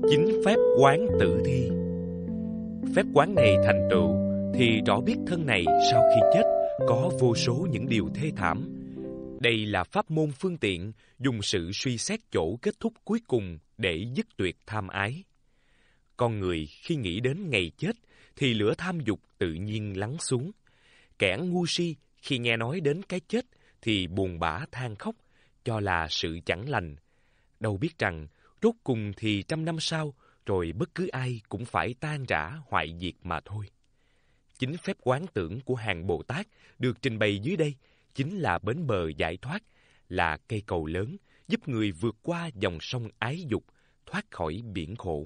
Chính phép quán tử thi. Phép quán này thành tựu thì rõ biết thân này sau khi chết có vô số những điều thê thảm. Đây là pháp môn phương tiện dùng sự suy xét chỗ kết thúc cuối cùng để dứt tuyệt tham ái. Con người khi nghĩ đến ngày chết thì lửa tham dục tự nhiên lắng xuống. Kẻ ngu si khi nghe nói đến cái chết thì buồn bã than khóc, cho là sự chẳng lành. Đâu biết rằng rốt cùng thì 100 năm sau, rồi bất cứ ai cũng phải tan rã hoại diệt mà thôi. Chính phép quán tưởng của hàng Bồ Tát được trình bày dưới đây chính là bến bờ giải thoát, là cây cầu lớn giúp người vượt qua dòng sông ái dục, thoát khỏi biển khổ.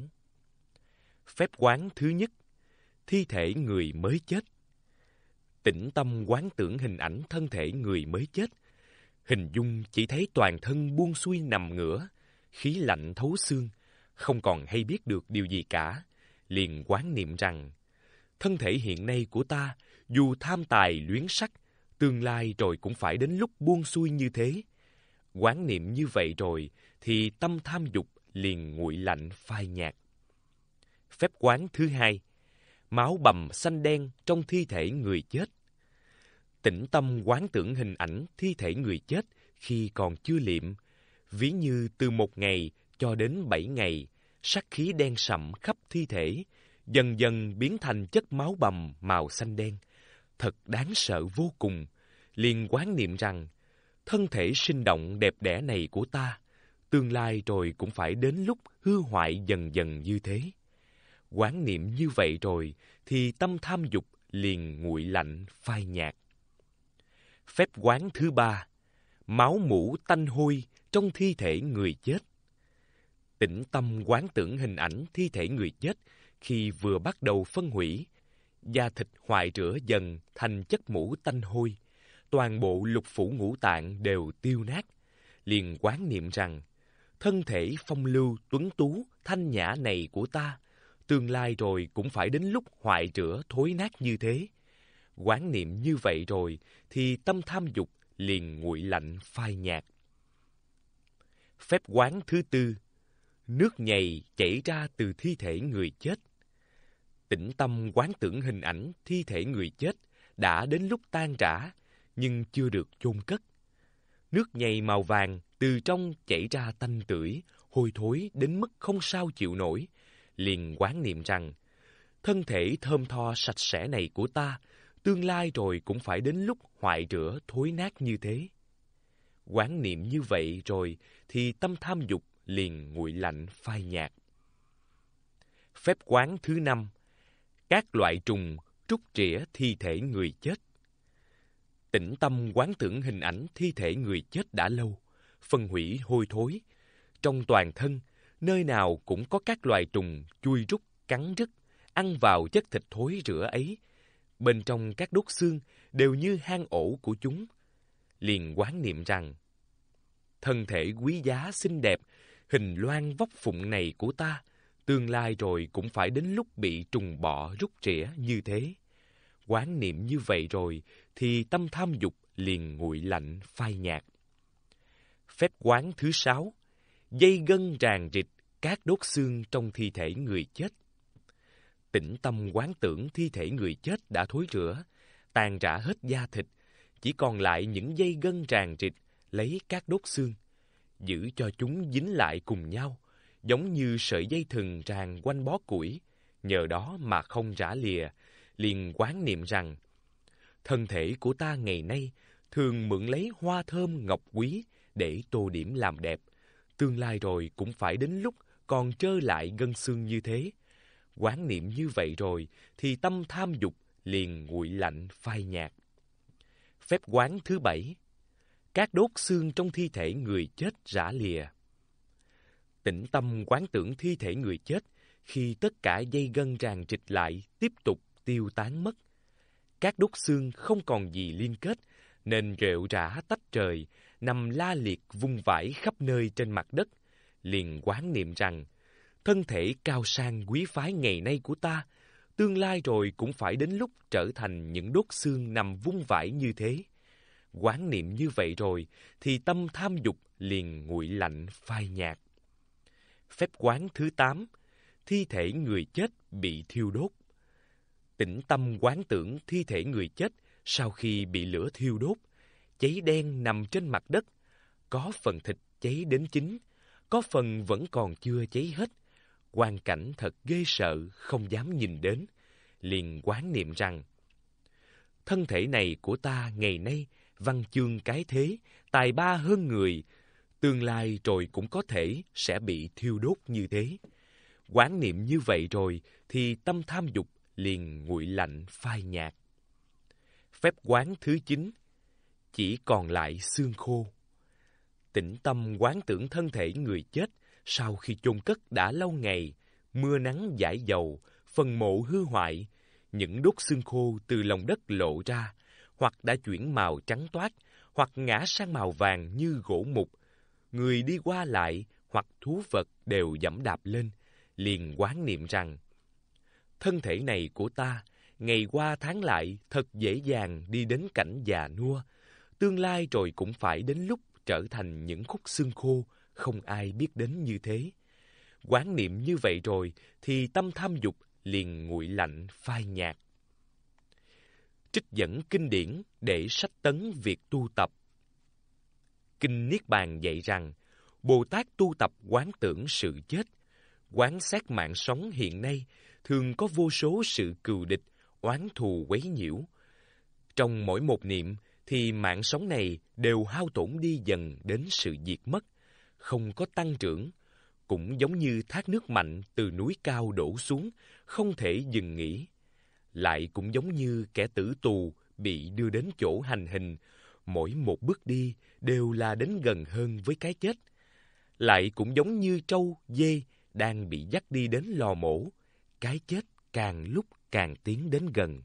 Phép quán thứ nhất, thi thể người mới chết. Tĩnh tâm quán tưởng hình ảnh thân thể người mới chết. Hình dung chỉ thấy toàn thân buông xuôi nằm ngửa, khí lạnh thấu xương, không còn hay biết được điều gì cả, liền quán niệm rằng thân thể hiện nay của ta dù tham tài luyến sắc, tương lai rồi cũng phải đến lúc buông xuôi như thế. Quán niệm như vậy rồi thì tâm tham dục liền nguội lạnh phai nhạt. Phép quán thứ hai, máu bầm xanh đen trong thi thể người chết. Tĩnh tâm quán tưởng hình ảnh thi thể người chết khi còn chưa liệm, ví như từ 1 ngày cho đến 7 ngày, sắc khí đen sậm khắp thi thể, dần dần biến thành chất máu bầm màu xanh đen. Thật đáng sợ vô cùng, liền quán niệm rằng thân thể sinh động đẹp đẽ này của ta, tương lai rồi cũng phải đến lúc hư hoại dần dần như thế. Quán niệm như vậy rồi thì tâm tham dục liền nguội lạnh phai nhạt. Phép quán thứ ba, máu mủ tanh hôi trong thi thể người chết. Tĩnh tâm quán tưởng hình ảnh thi thể người chết khi vừa bắt đầu phân hủy, da thịt hoại rửa dần thành chất mủ tanh hôi, toàn bộ lục phủ ngũ tạng đều tiêu nát, liền quán niệm rằng thân thể phong lưu tuấn tú thanh nhã này của ta, tương lai rồi cũng phải đến lúc hoại rửa thối nát như thế. Quán niệm như vậy rồi thì tâm tham dục liền nguội lạnh phai nhạt. Phép quán thứ tư, nước nhầy chảy ra từ thi thể người chết. Tĩnh tâm quán tưởng hình ảnh thi thể người chết đã đến lúc tan rã nhưng chưa được chôn cất. Nước nhầy màu vàng từ trong chảy ra tanh tưởi, hôi thối đến mức không sao chịu nổi, liền quán niệm rằng thân thể thơm tho sạch sẽ này của ta, tương lai rồi cũng phải đến lúc hoại rửa thối nát như thế. Quán niệm như vậy rồi thì tâm tham dục liền nguội lạnh phai nhạt. Phép quán thứ năm, các loại trùng trút trĩa thi thể người chết. Tĩnh tâm quán tưởng hình ảnh thi thể người chết đã lâu, phân hủy hôi thối. Trong toàn thân, nơi nào cũng có các loài trùng chui rút, cắn rứt, ăn vào chất thịt thối rữa ấy. Bên trong các đốt xương đều như hang ổ của chúng. Liền quán niệm rằng thân thể quý giá xinh đẹp, hình loan vóc phụng này của ta, tương lai rồi cũng phải đến lúc bị trùng bọ rút rỉa như thế. Quán niệm như vậy rồi thì tâm tham dục liền nguội lạnh phai nhạt. Phép quán thứ sáu, dây gân ràng rịt các đốt xương trong thi thể người chết. Tĩnh tâm quán tưởng thi thể người chết đã thối rữa, tàn rã hết da thịt, chỉ còn lại những dây gân ràng rịt lấy các đốt xương, giữ cho chúng dính lại cùng nhau, giống như sợi dây thừng ràng quanh bó củi, nhờ đó mà không rã lìa. Liền quán niệm rằng thân thể của ta ngày nay thường mượn lấy hoa thơm ngọc quý để tô điểm làm đẹp, tương lai rồi cũng phải đến lúc còn trơ lại gân xương như thế. Quán niệm như vậy rồi thì tâm tham dục liền nguội lạnh phai nhạt. Phép quán thứ bảy, các đốt xương trong thi thể người chết rã lìa. Tĩnh tâm quán tưởng thi thể người chết khi tất cả dây gân ràng rịt lại tiếp tục tiêu tán mất. Các đốt xương không còn gì liên kết, nên rệu rã tách trời, nằm la liệt vung vãi khắp nơi trên mặt đất. Liền quán niệm rằng thân thể cao sang quý phái ngày nay của ta, tương lai rồi cũng phải đến lúc trở thành những đốt xương nằm vung vãi như thế. Quán niệm như vậy rồi thì tâm tham dục liền nguội lạnh phai nhạt. Phép quán thứ 8, thi thể người chết bị thiêu đốt. Tĩnh tâm quán tưởng thi thể người chết sau khi bị lửa thiêu đốt, cháy đen nằm trên mặt đất, có phần thịt cháy đến chín, có phần vẫn còn chưa cháy hết. Quang cảnh thật ghê sợ, không dám nhìn đến, liền quán niệm rằng: thân thể này của ta ngày nay văn chương cái thế, tài ba hơn người, tương lai rồi cũng có thể sẽ bị thiêu đốt như thế. Quán niệm như vậy rồi thì tâm tham dục liền nguội lạnh phai nhạt. Phép quán thứ 9, chỉ còn lại xương khô. Tĩnh tâm quán tưởng thân thể người chết sau khi chôn cất đã lâu ngày, mưa nắng dãi dầu, phần mộ hư hoại, những đốt xương khô từ lòng đất lộ ra, hoặc đã chuyển màu trắng toát, hoặc ngã sang màu vàng như gỗ mục. Người đi qua lại hoặc thú vật đều giẫm đạp lên, liền quán niệm rằng: thân thể này của ta, ngày qua tháng lại thật dễ dàng đi đến cảnh già nua, tương lai rồi cũng phải đến lúc trở thành những khúc xương khô, không ai biết đến như thế. Quán niệm như vậy rồi thì tâm tham dục liền nguội lạnh phai nhạt. Trích dẫn kinh điển để sách tấn việc tu tập. Kinh Niết Bàn dạy rằng, Bồ Tát tu tập quán tưởng sự chết, quán xét mạng sống hiện nay thường có vô số sự cừu địch, oán thù quấy nhiễu. Trong mỗi một niệm thì mạng sống này đều hao tổn đi dần đến sự diệt mất, không có tăng trưởng, cũng giống như thác nước mạnh từ núi cao đổ xuống, không thể dừng nghỉ. Lại cũng giống như kẻ tử tù bị đưa đến chỗ hành hình, mỗi một bước đi đều là đến gần hơn với cái chết. Lại cũng giống như trâu, dê đang bị dắt đi đến lò mổ, cái chết càng lúc càng tiến đến gần.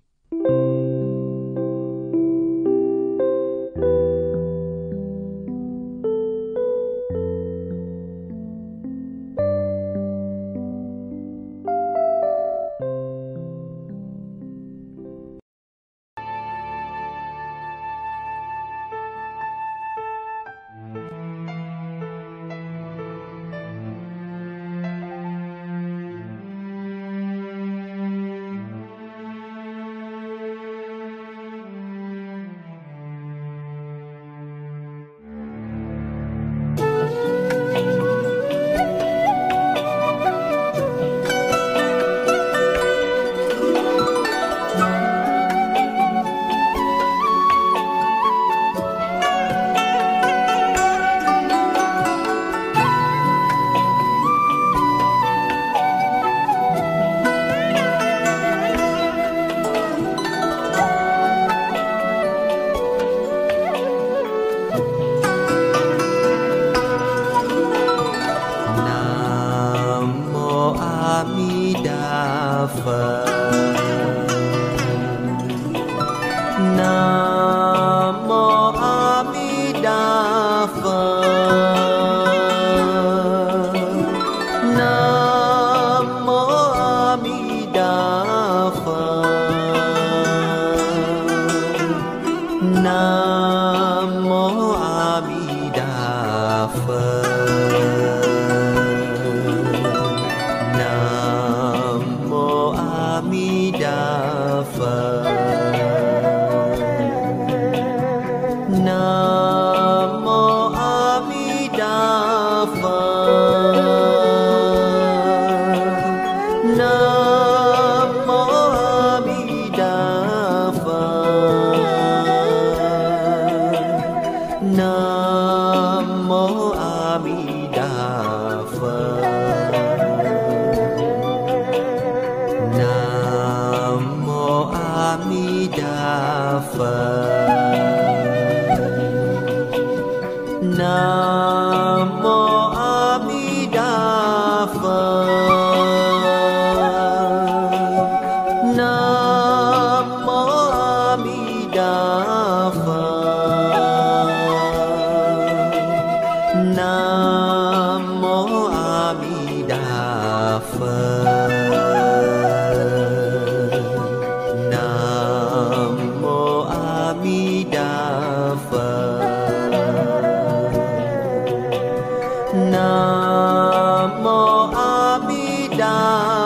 Nam mô A Di Đà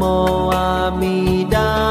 Mô A Di Đà